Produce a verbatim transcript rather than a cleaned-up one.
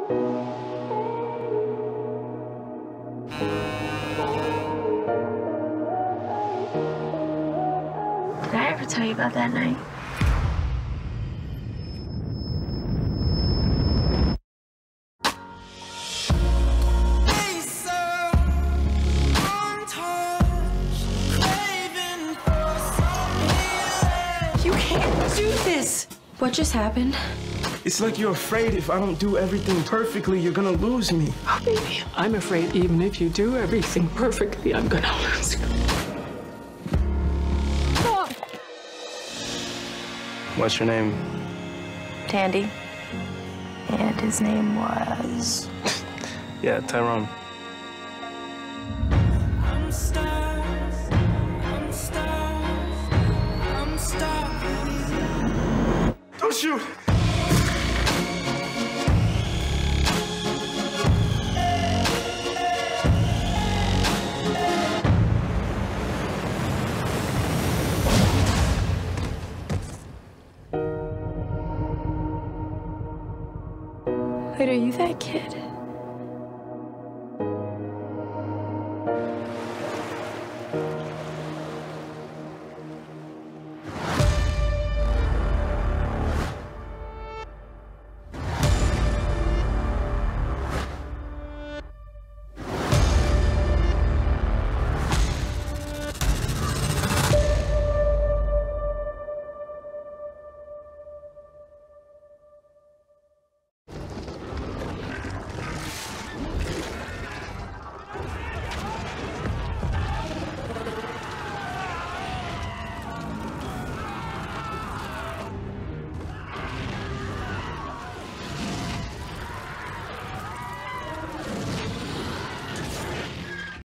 Did I ever tell you about that night? You can't do this! What just happened? It's like you're afraid if I don't do everything perfectly, you're gonna lose me. Oh, baby, I'm afraid even if you do everything perfectly, I'm gonna lose you. Oh. What's your name? Tandy. And his name was... Yeah, Tyrone. I'm stuck, I'm stuck, I'm stuck. Don't shoot! Wait, are you that kid?